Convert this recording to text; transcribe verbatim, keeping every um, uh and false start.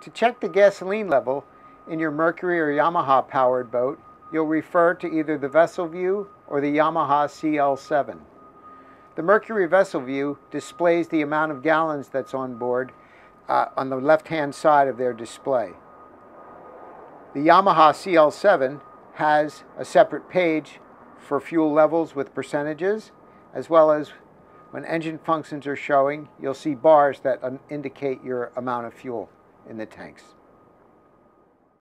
To check the gasoline level in your Mercury or Yamaha powered boat, you'll refer to either the Vessel View or the Yamaha C L seven. The Mercury Vessel View displays the amount of gallons that's on board uh, on the left-hand side of their display. The Yamaha C L seven has a separate page for fuel levels with percentages, as well as when engine functions are showing, you'll see bars that indicate your amount of fuel in the tanks.